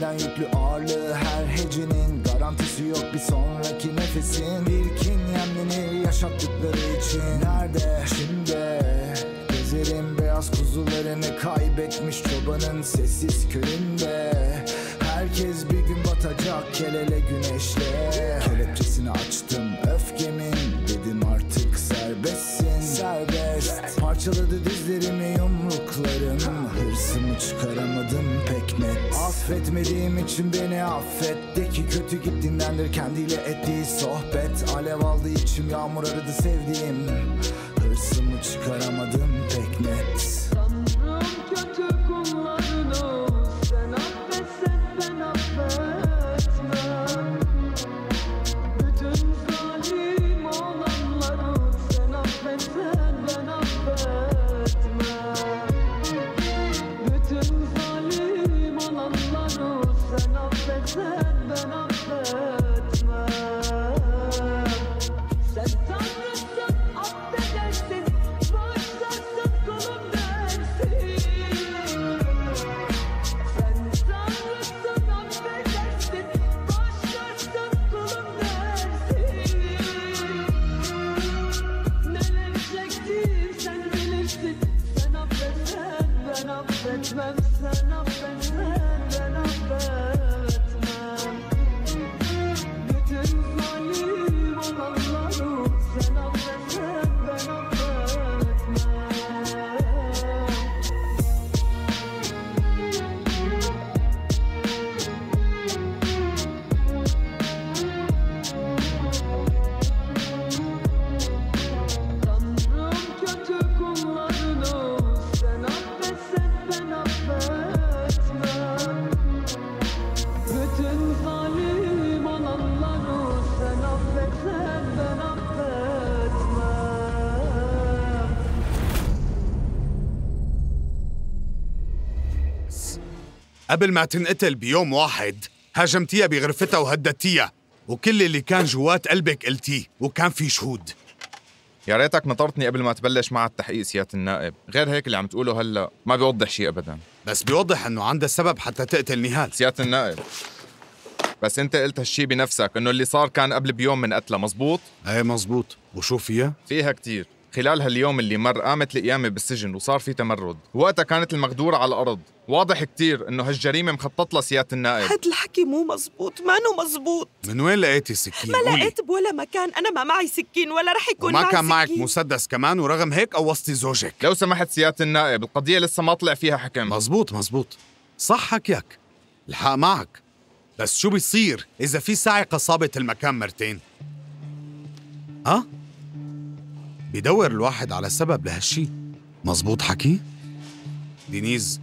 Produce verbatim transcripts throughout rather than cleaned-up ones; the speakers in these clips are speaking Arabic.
Bitmeden yüklü ağırlığı her hecenin, garantisi yok bir sonraki nefesin. İlkin yemlenir yaşattıkları için. Nerede şimdi gezerim beyaz kuzularını, kaybetmiş çobanın sessiz köyünde. Herkes bir gün batacak el ele güneşle. Kelepçesini açtım öfkemin, dedim artık serbestsin. Serbest parçaladı dizlerimi yumruklarım, hırsımı çıkaramadım pek net. Affetmediğim için beni affet, de ki kötü gittiğindendir kendiyle ettiği sohbet. Alev aldı içim, yağmur aradı sevdiğim, hırsımı çıkaramadım pek net. Tanrım kötü kullarını sen affetsen ben affetmem. Bütün zalim olanları sen affetsen ben affetmem. Bütün zalim olanları sen affetsen ben affetmem. Sen Tanrısın, affedersin, bağışlarsın, kulum dersin. Sen Tanrısın, affedersin, bağışlarsın, kulum dersin. Neler çektim sen bilirsin. Sen affetsen ben affetmem. Sen affetsen ben affetmem. Bütün zalim olanları sen affetsen ben affetmem. Tanrım kötü kullarını sen affetsen ben affetmem. Bütün zalim olanları sen affetsen ben affetmem. قبل ما تنقتل بيوم واحد هاجمتيها بغرفتها وهددتيها، وكل اللي كان جوات قلبك قلتيه، وكان في شهود. يا ريتك نطرتني قبل ما تبلش مع التحقيق سيادة النائب، غير هيك اللي عم تقوله هلا ما بيوضح شيء ابدا. بس بيوضح انه عندها سبب حتى تقتل نهال. سيادة النائب، بس انت قلت هالشي بنفسك انه اللي صار كان قبل بيوم من قتلها، مزبوط؟ ايه مزبوط. وشو فيها؟ فيها كتير. خلال هاليوم اللي مر قامت القيامة بالسجن وصار في تمرد، وقتها كانت المغدورة على الأرض. واضح كتير إنه هالجريمة مخطط لها سيادة النائب. هاد الحكي مو مزبوط، مانو مزبوط. من وين لقيتي سكين؟ ما قولي. لقيت بولا مكان، أنا ما معي سكين ولا رح يكون معي وما كان معك سكين. مسدس كمان، ورغم هيك قوصتي زوجك. لو سمحت سيادة النائب، القضية لسه ما طلع فيها حكم. مزبوط مزبوط، صح حكيك، الحق معك. بس شو بيصير إذا في ساعقة صابت المكان مرتين؟ ها؟ بيدور الواحد على سبب لهالشي. مزبوط حكي؟ دينيز،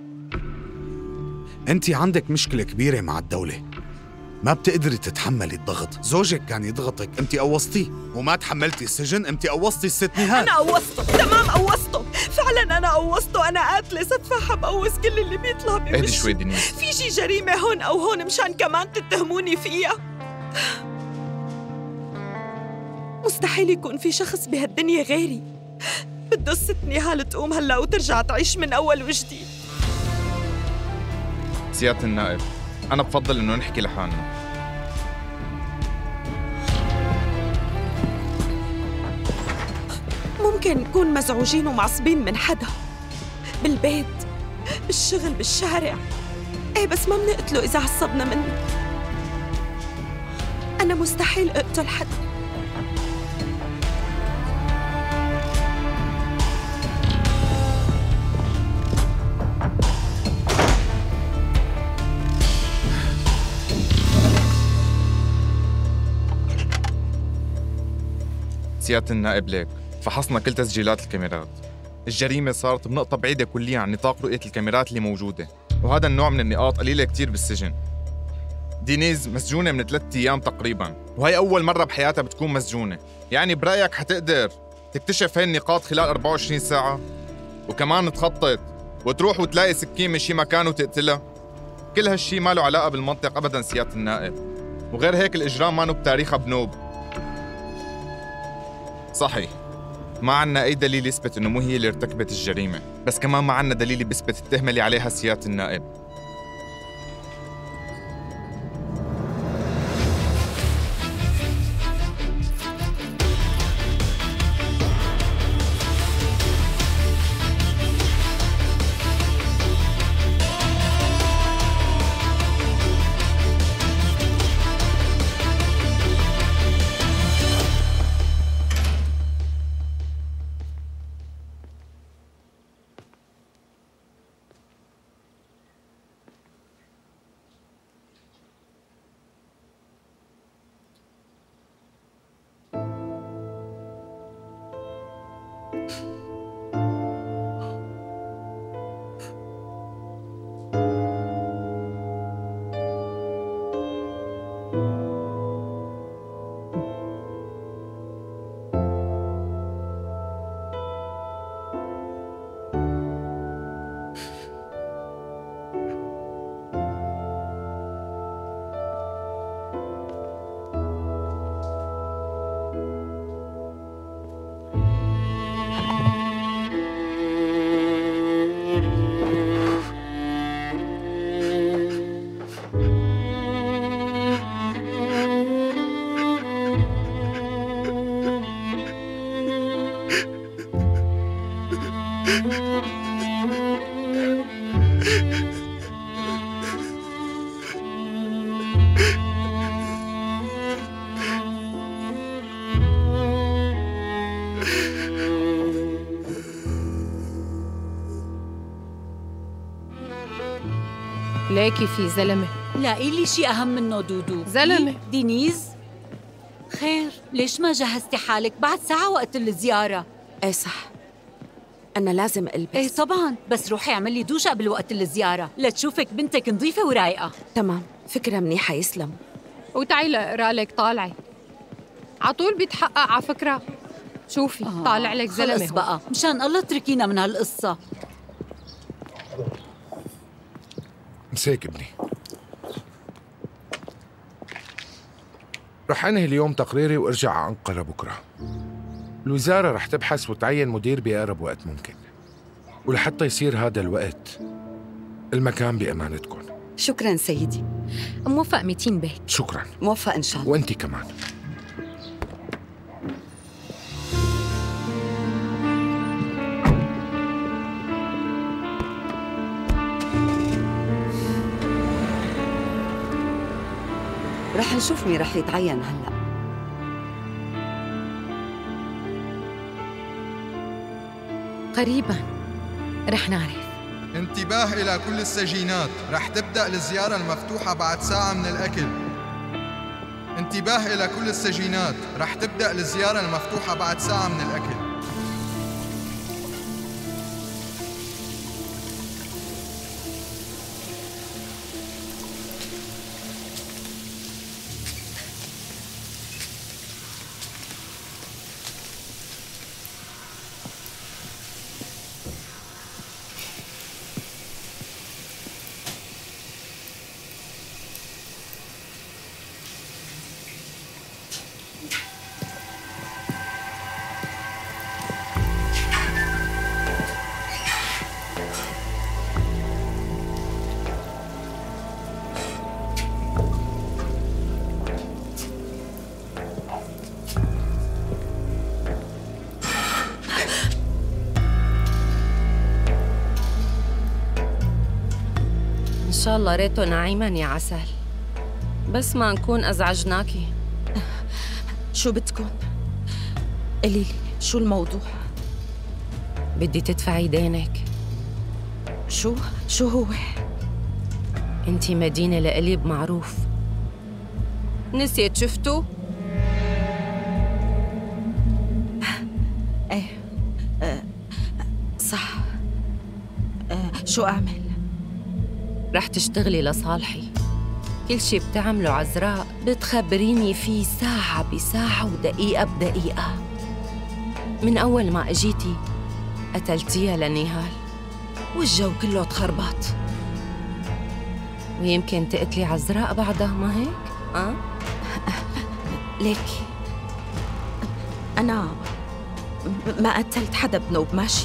انت عندك مشكلة كبيرة مع الدولة، ما بتقدري تتحملي الضغط. زوجك كان يضغطك، انت قوصتيه، وما تحملتي السجن، انت قوصتي الست نهال. أنا قوصته، تمام قوصته، فعلا أنا قوصته، أنا قاتلة ستفاحة بقوص كل اللي بيطلع بوشي. اهدي شوي دينيز. في شي جريمة هون أو هون مشان كمان تتهموني فيها؟ مستحيل يكون في شخص بهالدنيا غيري. بده الست نهال تقوم هلا وترجع تعيش من أول وجديد. سيادة النائب، أنا بفضل إنه نحكي لحالنا. ممكن نكون مزعوجين ومعصبين من حدا، بالبيت، بالشغل، بالشارع، ايه بس ما بنقتله إذا عصبنا منه. أنا مستحيل أقتل حدا. سيادة النائب، ليك فحصنا كل تسجيلات الكاميرات. الجريمة صارت بنقطة بعيدة كليا عن نطاق رؤية الكاميرات اللي موجودة، وهذا النوع من النقاط قليلة كتير بالسجن. دينيز مسجونة من ثلاثة أيام تقريباً، وهي أول مرة بحياتها بتكون مسجونة. يعني برأيك حتقدر تكتشف هاي النقاط خلال أربعة وعشرين ساعة؟ وكمان تخطط وتروح وتلاقي سكين من شي مكان وتقتلها؟ كل هالشي ما له علاقة بالمنطق أبداً سيادة النائب. وغير هيك الإجرام مانو بتاريخها بنوب. صحيح، ما عنا أي دليل يثبت إنه مو هي اللي ارتكبت الجريمة، بس كمان ما عنا دليل بيثبت التهمة اللي عليها سيادة النائب. ليكي في زلمة لاقي لي شيء أهم منه دودو. زلمة. دي- دينيز خير، ليش ما جهزتي حالك؟ بعد ساعة وقت الزيارة. ايه صح، أنا لازم ألبس. ايه طبعا، بس روحي اعملي دوشة قبل وقت الزيارة لتشوفك بنتك نظيفة ورايقة. تمام، فكرة منيحة، يسلم. وتعي لأقرأ لك طالعي عطول بيتحقق على فكرة. شوفي آه، طالع لك زلمة خلص هون. بقى، مشان الله اتركينا من هالقصة. مساك ابني. رح انهي اليوم تقريري وارجع على أنقرة بكرة. الوزارة رح تبحث وتعين مدير بأقرب وقت ممكن، ولحتى يصير هذا الوقت المكان بأمانتكم. شكراً سيدي. موفق ميتين بيت. شكراً. موفق إن شاء الله. وانتي كمان. رح نشوف مين رح يتعين هلأ. قريباً رح نعرف. انتباه إلى كل السجينات، رح تبدأ الزيارة المفتوحة بعد ساعة من الأكل. انتباه إلى كل السجينات، رح تبدأ الزيارة المفتوحة بعد ساعة من الأكل. إن شاء الله ريتو نعيما يا عسل، بس ما نكون أزعجناكي. شو بدكن؟ قولي لي شو الموضوع؟ بدي تدفعي دينك. شو؟ شو هو؟ انتي مدينة لقلب معروف. نسيت شفتو؟ ايه آه، صح. آه، شو أعمل؟ رح تشتغلي لصالحي. كل شي بتعمله عذراء بتخبريني فيه ساعة بساعة ودقيقة بدقيقة. من أول ما أجيتي قتلتيها لنهال والجو كله تخربط، ويمكن تقتلي عذراء بعدها، ما هيك؟ أه؟ ليكي أنا ما قتلت حدا بنوب، ماشي؟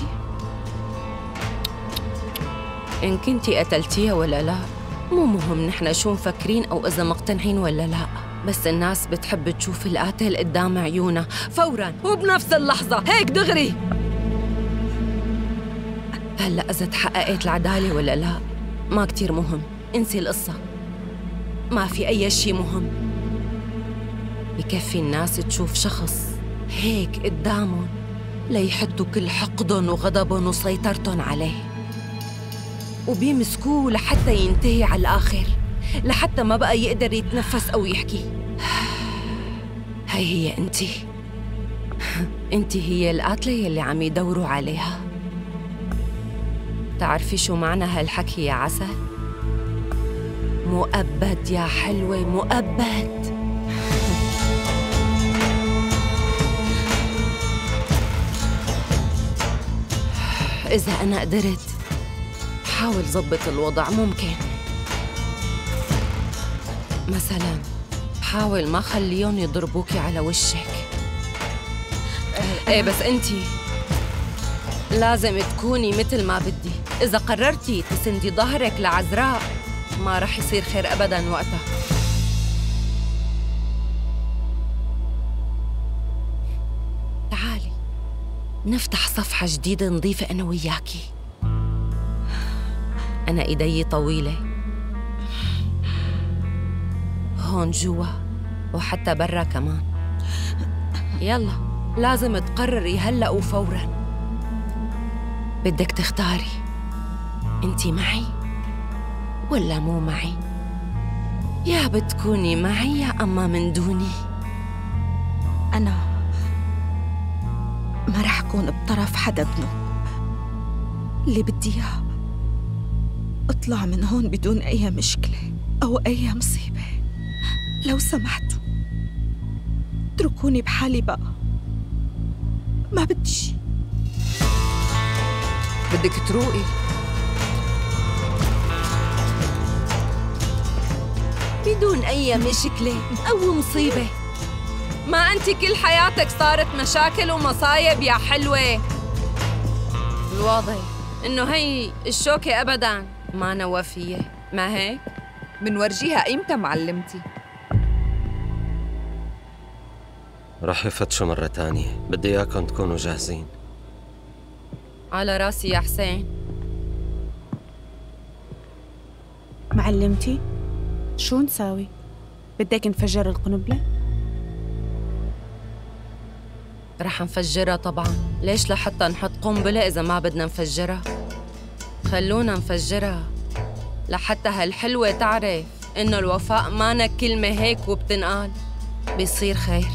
إن كنتي قتلتيها ولا لا مو مهم نحن شو مفكرين أو إذا مقتنعين ولا لا، بس الناس بتحب تشوف القاتل قدام عيونها فوراً وبنفس اللحظة، هيك دغري. هلأ إذا تحققت العدالة ولا لا ما كتير مهم، انسي القصة، ما في أي شي مهم. بكفي الناس تشوف شخص هيك قدامهم ليحدوا كل حقدهم وغضبهم وسيطرتهم عليه، وبيمسكوه لحتى ينتهي على الآخر، لحتى ما بقى يقدر يتنفس أو يحكي. هاي هي أنتي، انت هي القاتلة يلي عم يدوروا عليها. تعرفي شو معنى هالحكي يا عسل؟ مؤبد يا حلوة، مؤبد. إذا أنا قدرت حاول ظبط الوضع. ممكن مثلاً حاول ما خليهم يضربوكي على وشك. ايه بس انتي لازم تكوني مثل ما بدي. إذا قررتي تسندي ظهرك لعذراء ما رح يصير خير أبداً وقتها. تعالي نفتح صفحة جديدة نضيفة أنا وياكي. أنا إيدي طويلة هون جوا وحتى برا كمان. يلا لازم تقرري هلأ وفوراً. بدك تختاري انتي معي ولا مو معي؟ يا بتكوني معي يا أما من دوني. أنا ما رح أكون بطرف حدا بنو. اللي بدي إياه أطلع من هون بدون أي مشكلة أو أي مصيبة. لو سمحتوا اتركوني بحالي بقى، ما بدي شي. بدك تروقي؟ بدون أي مشكلة أو مصيبة. ما أنت كل حياتك صارت مشاكل ومصايب يا حلوة. الواضح إنه هي الشوكة أبداً ما نوافية، ما هيك؟ منورجيها إمتى معلمتي؟ رح يفتشوا مرة تانية، بدي إياكم تكونوا جاهزين. على راسي يا حسين. معلمتي شو نساوي؟ بدك نفجر القنبلة؟ رح نفجرها طبعاً. ليش لحتى نحط قنبلة إذا ما بدنا نفجرها؟ خلونا نفجرها لحتى هالحلوة تعرف إنه الوفاء مانا كلمة هيك وبتنقال. بيصير خير.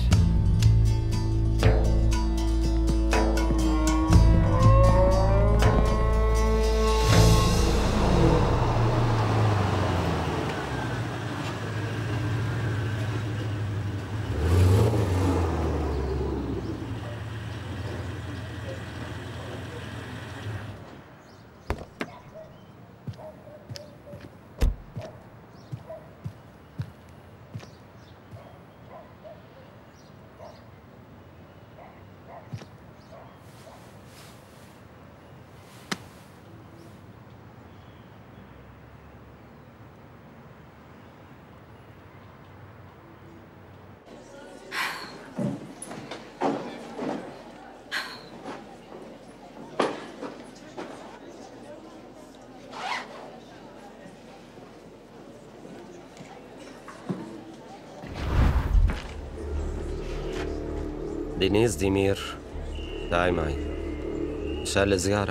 دينيس ديمير، تعي معي مشان الزيارة.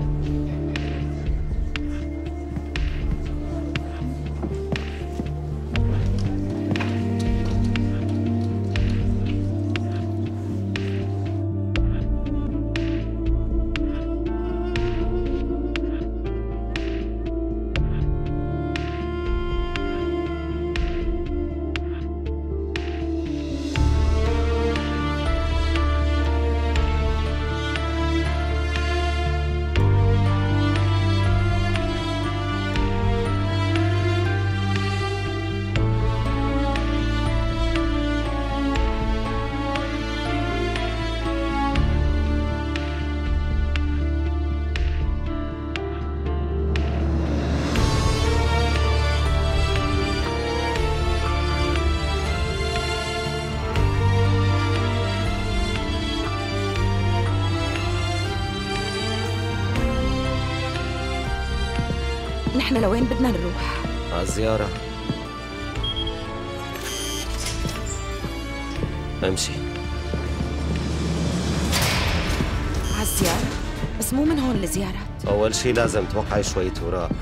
نحن لوين بدنا نروح؟ على الزيارة. امشي. على الزيارة؟ بس مو من هون الزيارات. أول شي لازم توقعي شوية وراء.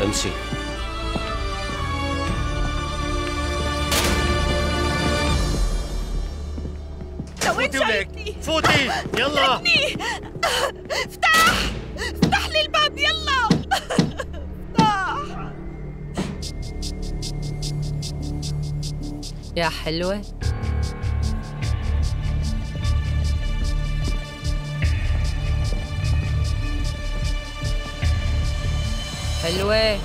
امشي. لوين شايفني؟ فوتي يلا. ابني افتح افتح لي الباب يلا. افتح. يا حلوة، حلوة.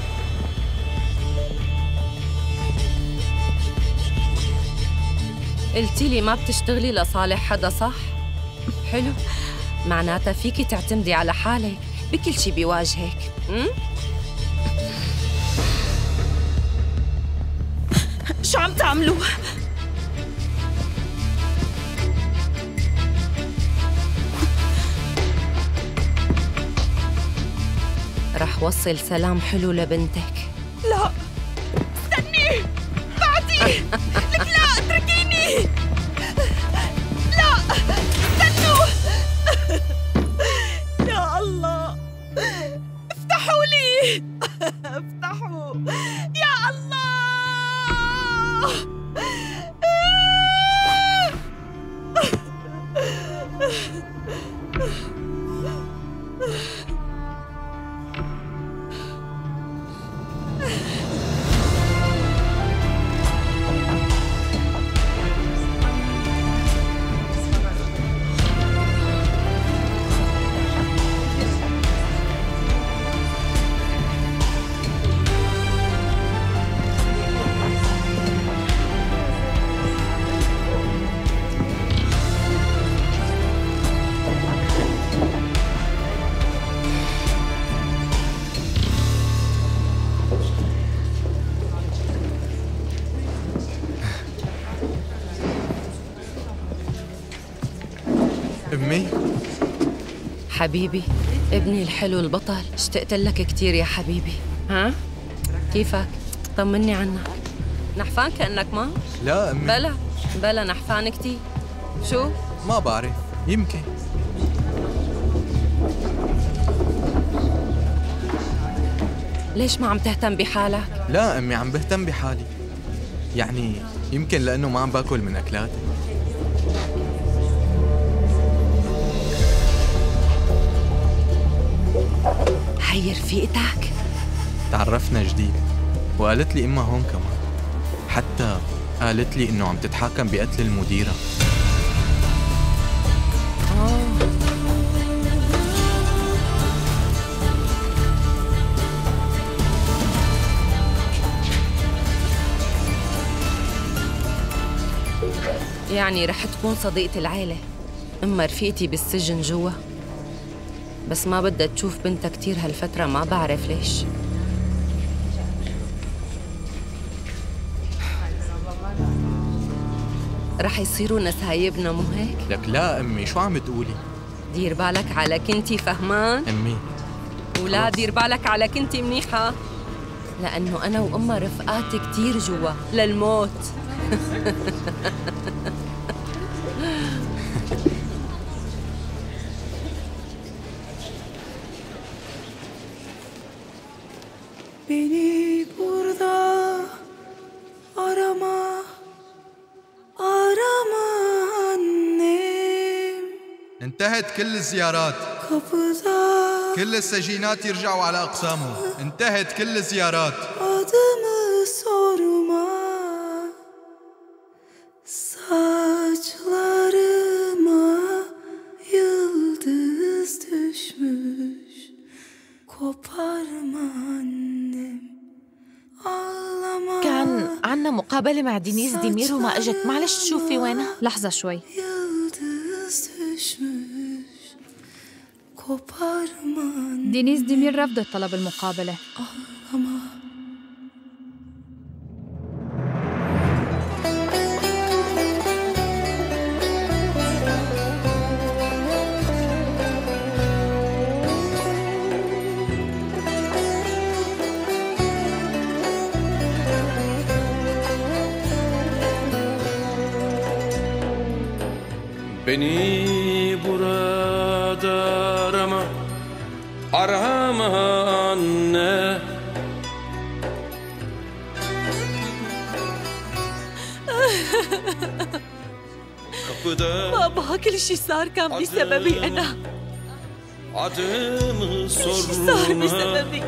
قلتي لي ما بتشتغلي لصالح حدا، صح؟ حلو، معناتها فيكي تعتمدي على حالك بكل شي بيواجهك. م? شو عم تعملوا؟ رح وصل سلام حلو لبنتك. لا استني بعدي. لك لا اتركيني. لا استنوا. يا الله افتحوا لي. افتحوا يا الله. أمي حبيبي، ابني الحلو البطل، اشتقت لك كتير يا حبيبي. ها؟ كيفك؟ طمني عنك. نحفان كأنك ما؟ لا أمي. بلا بلا نحفان كتير. شو؟ ما بعرف، يمكن. ليش ما عم تهتم بحالك؟ لا أمي، عم بهتم بحالي. يعني يمكن لأنه ما عم باكل من أكلاتي. هي رفيقتك؟ تعرفنا جديد وقالت لي إمها هون كمان. حتى قالت لي إنه عم تتحاكم بقتل المديرة. يعني رح تكون صديقة العيلة. أما رفيقتي بالسجن جوا، بس ما بدها تشوف بنتها كتير هالفترة، ما بعرف ليش. رح يصيروا نسايبنا، مو هيك؟ لك لا أمي، شو عم تقولي؟ دير بالك على كنتي، فهمان؟ أمي ولا دير بالك على كنتي منيحة، لأنه أنا وأمها رفقات كتير جوا للموت. Beni burada arama, arama annem. انتهت كل الزيارات. Kapıda كل السجينات يرجعوا على أقسامهم. انتهت كل الزيارات. adımı sorma. Saçlarıma yıldız düşmüş. Koparma annem. كان عنا مقابلة مع دينيس ديمير وما اجت، معلش تشوفي وينها؟ لحظة شوي. دينيس ديمير رفضت طلب المقابلة. Beni burada arama, arama anne. بابا كل شي صار كان بسببي أنا. كل شي صار بسببي.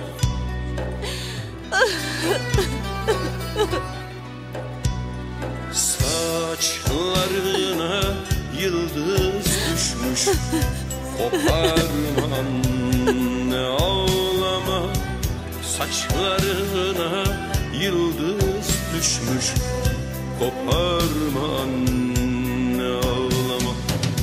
Saçlarına yıldız düşmüş, koparma anne ağlama. Saçlarına yıldız düşmüş, koparma anne ağlama.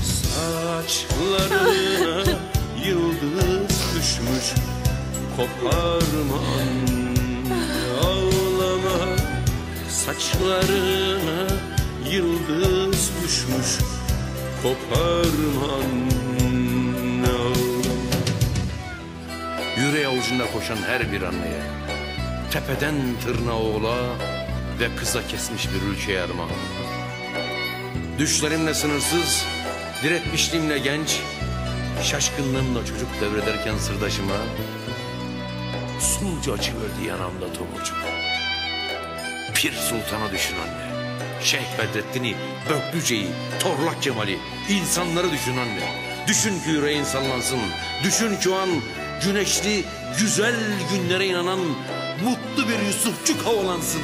Saçlarına yıldız düşmüş, koparma anne ağlama. Saçlarına yıldız düşmüş, koparma anne ağlama. Yüreği avucunda koşan her bir anneye, tepeden tırnağa oğula ve kıza kesmiş bir ülkeye armağan. Düşlerimle sınırsız, diretmişliğimle genç, şaşkınlığımla çocuk devrederken sırdaşıma, usulca açıverdi yanamda tomurcuk. Pir Sultan'a düşün anne, Şeyh Bedrettin'i, Böklüce'yi, Torlak Cemal'i, insanları düşün anne. Düşün ki yüreğin sallansın, düşün ki o an güneşli, güzel günlere inanan mutlu bir Yusufçuk havalansın.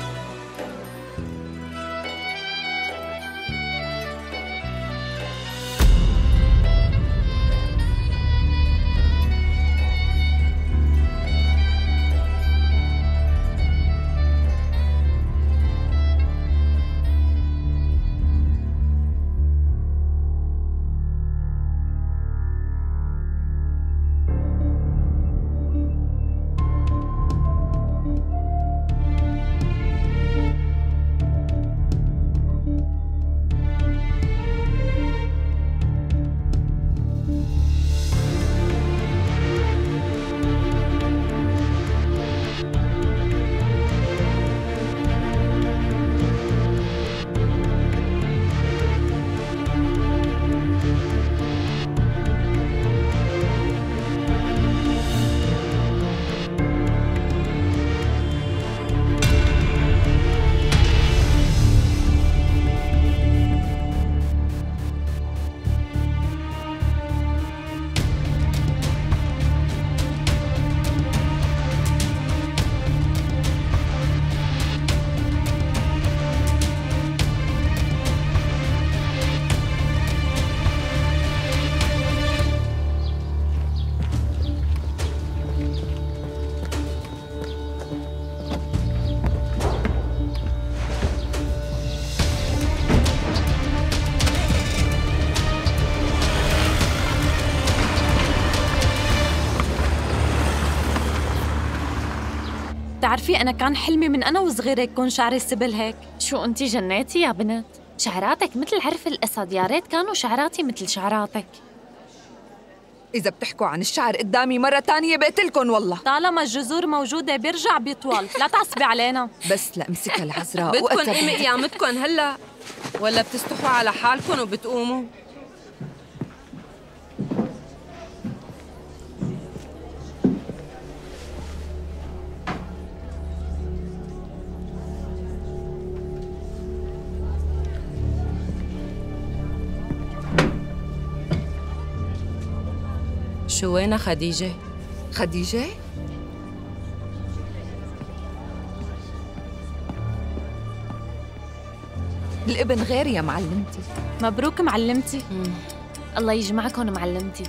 بتعرفي أنا كان حلمي من أنا وصغيرة يكون شعري سبل هيك. شو أنتي جنيتي يا بنت؟ شعراتك مثل عرف الأسد، يا ريت كانوا شعراتي مثل شعراتك. إذا بتحكوا عن الشعر قدامي مرة تانية بقتلكن والله. طالما الجذور موجودة بيرجع بيطول، لا تعصبي علينا. بس لأمسكها العذراء بدكن قيمة قيامتكن هلا ولا بتستحوا على حالكن وبتقوموا؟ شو وينها خديجة؟ خديجة؟ الابن غير يا معلمتي. مبروك معلمتي. مم. الله يجمعكم معلمتي.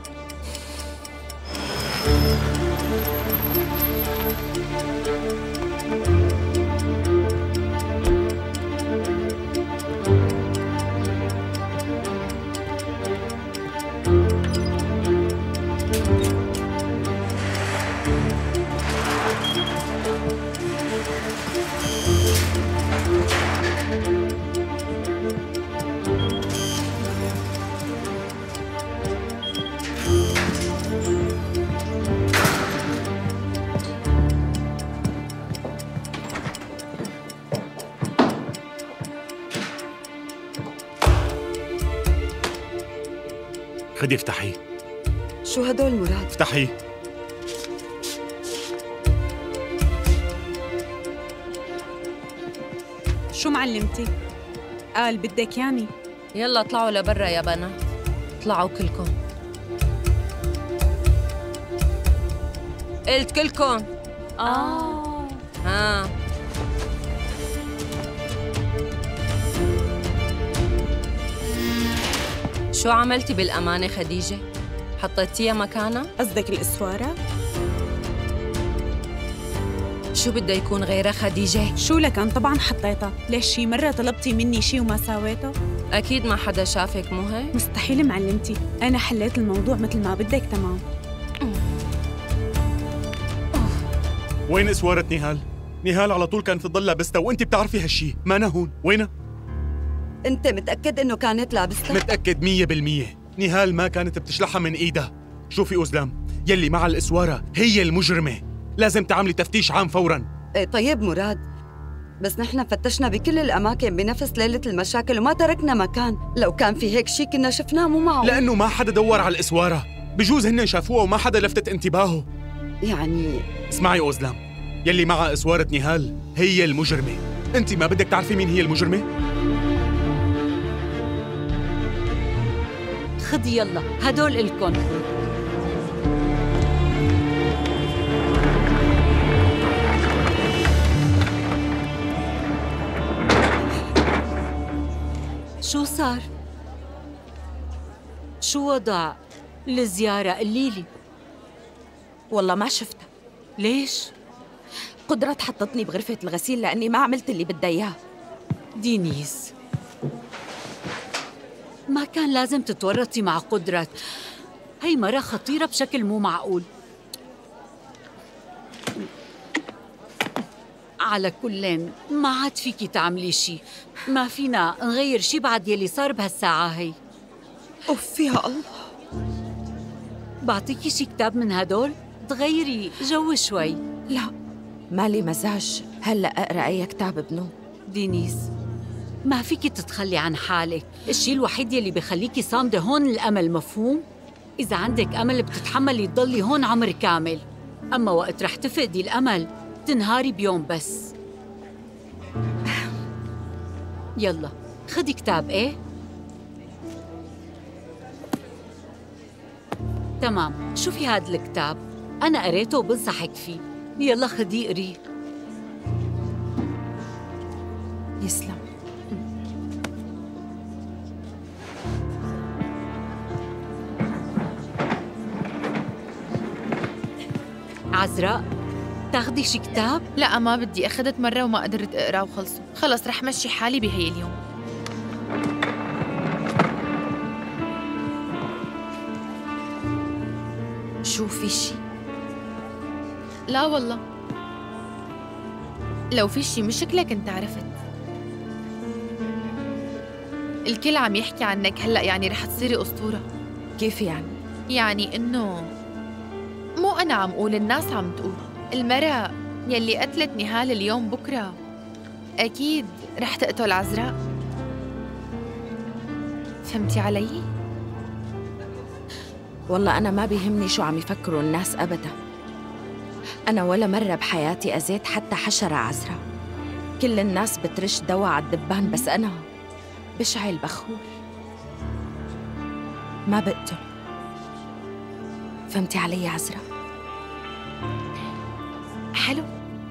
خدي افتحي. شو هدول مراد؟ افتحي. شو معلمتي؟ قال بدك يعني. يلا اطلعوا لبرا يا بنا، اطلعوا كلكم. قلت كلكم. آه ها شو عملتي بالأمانة خديجة؟ حطيتيها مكانها؟ قصدك الإسوارة؟ شو بده يكون غيرها خديجة؟ شو لكن طبعاً حطيتها، ليش شي مرة طلبتي مني شي وما ساويته؟ أكيد ما حدا شافك مو هيك؟ مستحيل معلمتي، أنا حليت الموضوع مثل ما بدك تمام. وين اسوارة نهال؟ نهال على طول كانت تضل لابستها وانت بتعرفي هالشي، ما أنا هون، وينها؟ انت متأكد انه كانت لابستها؟ متأكد مية بالمية، نهال ما كانت بتشلحها من ايدها. شوفي أوزلام، يلي مع الاسوارة هي المجرمة، لازم تعملي تفتيش عام فوراً. ايه طيب مراد، بس نحن فتشنا بكل الأماكن بنفس ليلة المشاكل وما تركنا مكان، لو كان في هيك شي كنا شفناه مو معه. لأنه ما حدا دور على الاسوارة، بجوز هن شافوها وما حدا لفتت انتباهه. يعني اسمعي أوزلام، يلي مع اسوارة نهال هي المجرمة، انت ما بدك تعرفي مين هي المجرمة؟ خدي يلا هدول إلكن. شو صار؟ شو وضع الزيارة؟ قليلي. والله ما شفتها. ليش؟ قدرات حطتني بغرفة الغسيل لأني ما عملت اللي بدها إياه. دينيس، ما كان لازم تتورطي مع قدرت، هي مرة خطيرة بشكل مو معقول. على كلين ما عاد فيكي تعملي شي، ما فينا نغير شي بعد يلي صار بهالساعة هي. أوف يا الله. بعطيكي شي كتاب من هدول تغيري جو شوي. لا مالي مزاج هلأ أقرأ أي كتاب بنو. دينيس، ما فيكي تتخلي عن حالك، الشي الوحيد يلي بخليكي صامدة هون الأمل، مفهوم؟ إذا عندك أمل بتتحملي تضلي هون عمر كامل، أما وقت رح تفقدي الأمل تنهاري بيوم بس. يلا خدي كتاب. إيه؟ تمام، شوفي هاد الكتاب، أنا قريته وبنصحك فيه، يلا خديه قريه. يسلم. عزراء، تاخدي شي كتاب؟ لا ما بدي، أخذت مرة وما قدرت أقرأ وخلصوا، خلص رح مشي حالي بهي اليوم. شو في شي؟ لا والله، لو في شي مشكلة كنت عرفت. الكل عم يحكي عنك هلأ، يعني رح تصيري أسطورة. كيف يعني؟ يعني إنه مو أنا عم قول، الناس عم تقول المرأة يلي قتلت نهال اليوم بكرة أكيد رح تقتل عزراء. فهمتي علي؟ والله أنا ما بيهمني شو عم يفكروا الناس أبداً. أنا ولا مرة بحياتي أذيت حتى حشرة عزراء. كل الناس بترش دواء على الدبان، بس أنا بشعل بخور ما بقتل. فهمتي علي يا عزراء؟ حلو.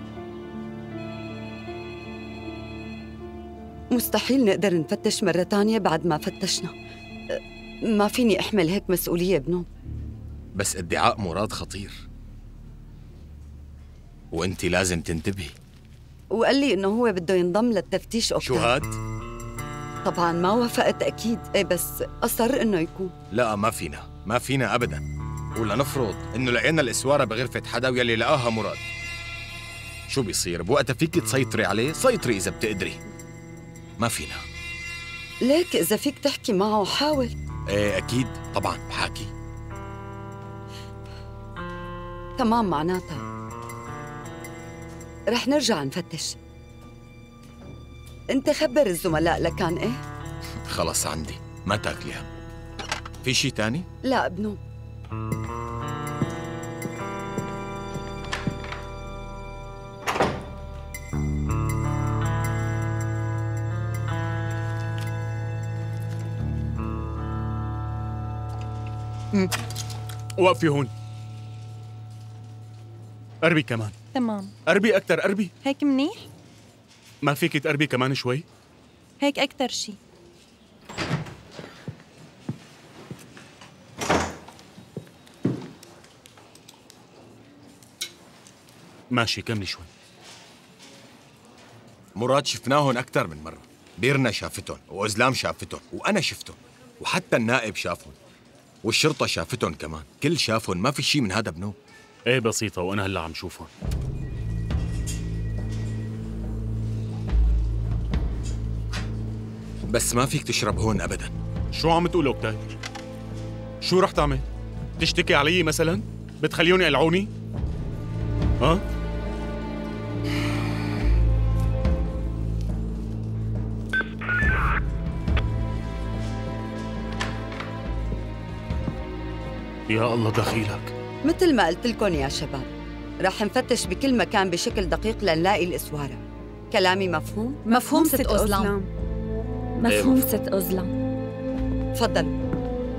مستحيل نقدر نفتش مرة تانية بعد ما فتشنا. ما فيني أحمل هيك مسؤولية بنو. بس ادعاء مراد خطير وانت لازم تنتبهي. وقال لي إنه هو بده ينضم للتفتيش أكتر. شو هاد؟ طبعاً ما وافقت أكيد، إيه بس أصر إنه يكون. لا ما فينا، ما فينا أبداً. ولا نفرض إنه لقينا الإسوارة بغرفة حدا ويلي لقاها مراد، شو بيصير؟ بوقتها فيك تسيطري عليه؟ سيطري إذا بتقدري. ما فينا. ليك إذا فيك تحكي معه حاول. إيه أكيد طبعاً بحاكي. تمام، معناتها رح نرجع نفتش. انت خبر الزملاء لكان ايه؟ خلص عندي، ما تاكلي هم. في شي تاني؟ لا ابنو. وقفي هون. قربي كمان. تمام. قربي أكتر، قربي. هيك منيح؟ ما فيك تقربي كمان شوي؟ هيك أكتر شي. ماشي، كملي شوي. مراد شفناهن أكثر من مرة. بيرنا شافتهم وأزلام شافتهم وأنا شفتهم وحتى النائب شافهم والشرطة شافتهم كمان. كل شافهم، ما في شي من هذا بنو. ايه بسيطة، وأنا هلا عم شوفهم. بس ما فيك تشرب هون أبدا. شو عم تقول أوكتاي؟ شو رح تعمل؟ تشتكي علي مثلا؟ بتخليوني قلعوني؟ ها؟ يا الله دخيلك. مثل ما قلت لكم يا شباب، رح نفتش بكل مكان بشكل دقيق لنلاقي الإسوارة. كلامي مفهوم؟ مفهوم ست أزلام. مفهوم ست أزلام. تفضلوا.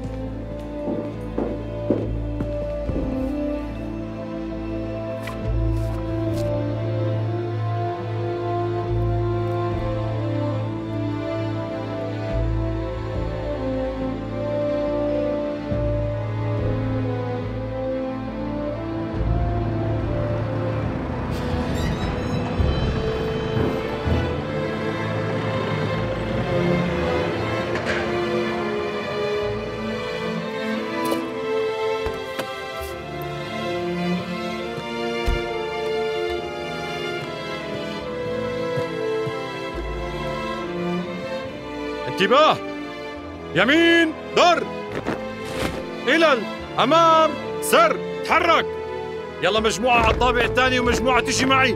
انتباه! يمين در، إلى الأمام سر، تحرك. يلا مجموعة على الطابق الثاني ومجموعة تجي معي.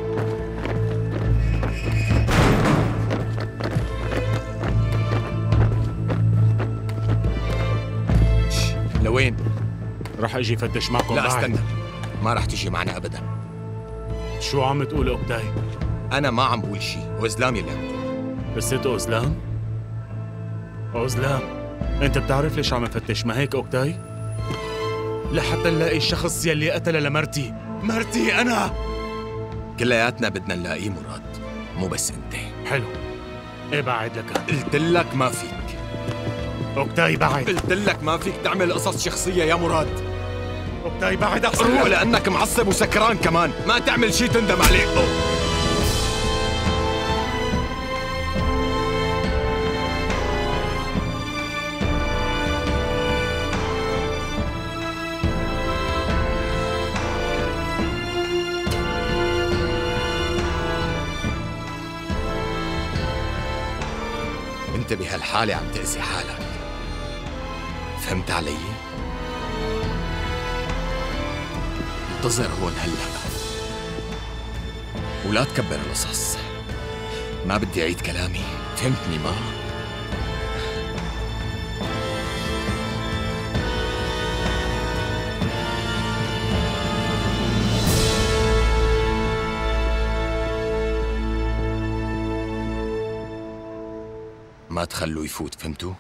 لوين؟ رح اجي فتش معكم. لا بعد. استنى، ما رح تجي معنا أبدا. شو عم تقول أوكتاي؟ أنا ما عم بقول شي، وإزلام يلي عم تقول. بس انت أزلام؟ أزلام، انت بتعرف ليش عم نفتش، ما هيك أوكتاي؟ لحتى نلاقي الشخص يلي قتل لمرتي، مرتي أنا. كلياتنا بدنا نلاقيه مراد، مو بس انت. حلو. ايه بعد لك. قلت لك ما فيك. أوكتاي بعد. قلت لك ما فيك تعمل قصص شخصية يا مراد. أوكتاي بعد أحسن. روح لأنك معصب وسكران كمان، ما تعمل شي تندم عليه. انت بهالحالة عم تأذي حالك، فهمت علي؟ انتظر هون هلا ولا تكبر القصص. ما بدي أعيد كلامي، فهمتني ما؟ ما تخلوه يفوت، فهمتوا؟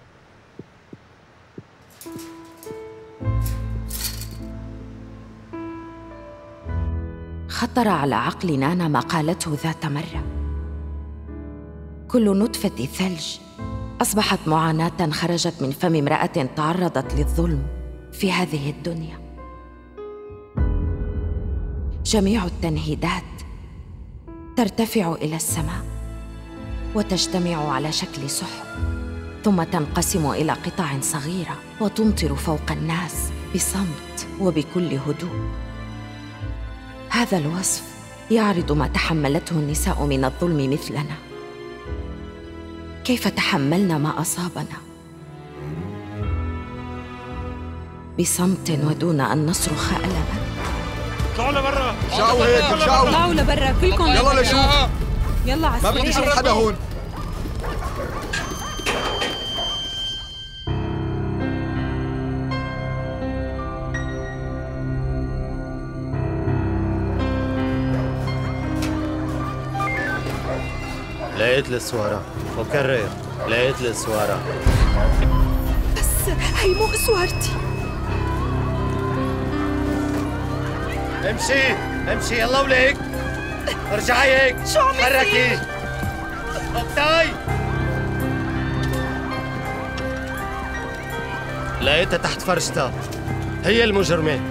خطر على عقل نانا ما قالته ذات مرة: كل نطفة ثلج أصبحت معاناة خرجت من فم امرأة تعرضت للظلم في هذه الدنيا. جميع التنهيدات ترتفع إلى السماء وتجتمع على شكل سحب، ثم تنقسم إلى قطع صغيرة وتمطر فوق الناس بصمت وبكل هدوء. هذا الوصف يعرض ما تحملته النساء من الظلم مثلنا. كيف تحملنا ما أصابنا بصمت ودون أن نصرخ ألما. اطلعوا لبرا. شاو هيك شاو. اطلعوا لبرا كلكم. يلا لشوف. يلا على ما بدي اشوف حدا هون. لقيت السوارة. وكرر. لقيت السوارة. بس بس هي مو اسوارتي. امشي امشي يلا وليك، ارجعي هيك، شو عم تحركي. اوكتاي لقيتها تحت فرشتها، هي المجرمة.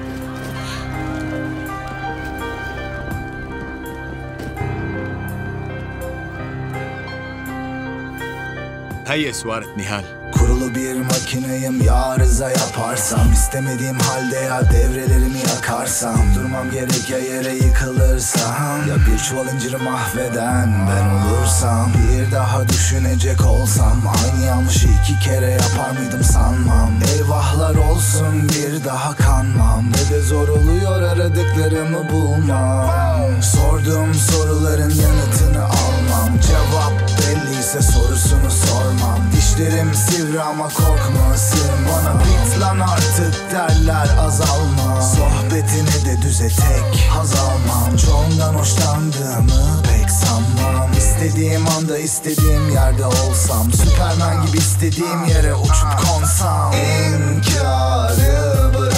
هي سوارة نهال. Kurulu bir makineyim ya arıza yaparsam, istemediğim halde ya devrelerimi yakarsam, durmam gerek ya yere yıkılırsam, ya bir çuval inciri mahveden ben olursam, bir daha düşünecek olsam aynı yanlışı iki kere yapar mıydım sanmam. Eyvahlar olsun bir daha kanmam, ne de zor oluyor aradıklarımı bulmam. Sorduğum soruların yanıtını almam, cevap belliyse sorusunu sormam. Dişlerim sivri ama korkma ısırın bana, bit lan artık derler azalma. Sohbetine de düze tek haz almam, çoğundan hoşlandığımı pek sanmam. İstediğim anda istediğim yerde olsam, Süpermen gibi istediğim yere uçup konsam. İnkarı bırak